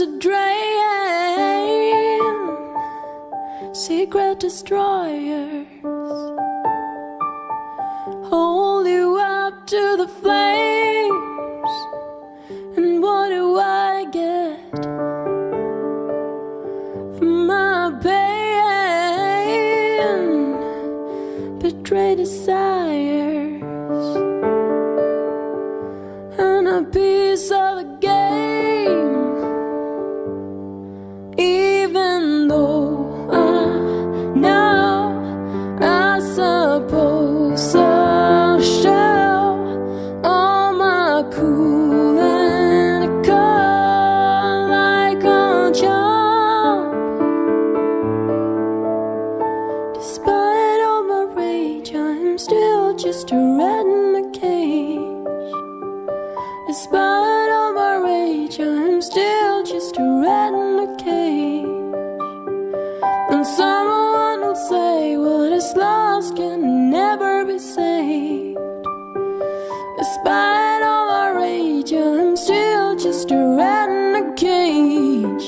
to drain, secret destroyers hold you up to the flames. And what do I get from my pain? Betrayed desires and a piece of the game. Even though I know I suppose I'll show all my cool and cold like a chump. Despite all my rage, I'm still just a rat in a cage. Despite all my rage, I'm still just a rat in a cage. And someone will say what is lost can never be saved. Despite all my rage, I'm still just a rat in a cage.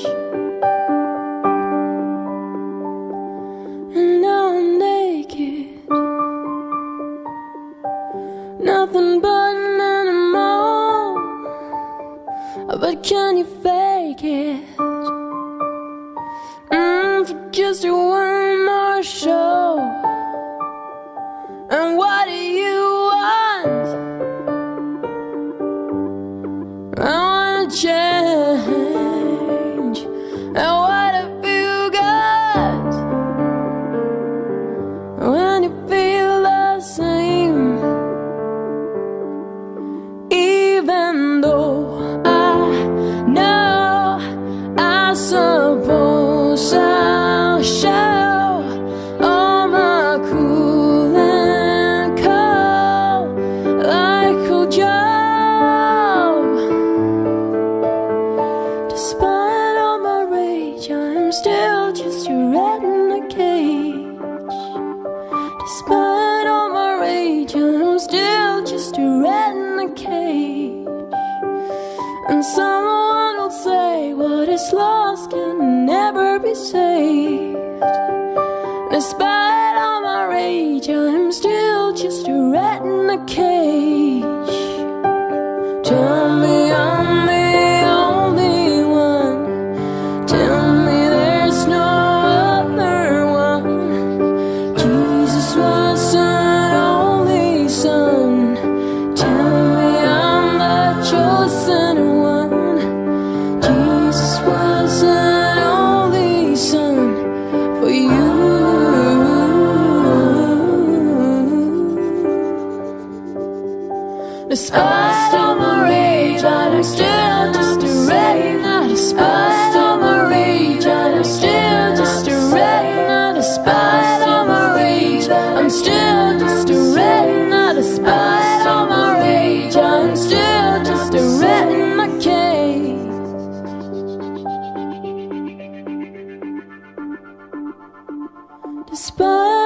And now I'm naked, nothing but an animal. But can you fake it? For just one more show. And what do you want? I wanna change. And what have you got when you feel the same? Even though I suppose I'll show all my cool and cold like a job. Despite all my rage, I'm still just a rat in a cage. Despite all my rage, I'm still just a rat in a cage. And someone will say what is lost can never be saved. Despite all my rage, I'm still just a rat in a cage. Tell me I'm the only one. Tell me there's no other one. Jesus was an only son. Tell me I'm the chosen one. Jesus was an only son for you. Despite all my rage, I'm still just a rat. Despite all my rage, I'm still just a rat. Despite all my rage, I'm still just a rat. Despite all my rage, I'm still just a rat in my cage. Despite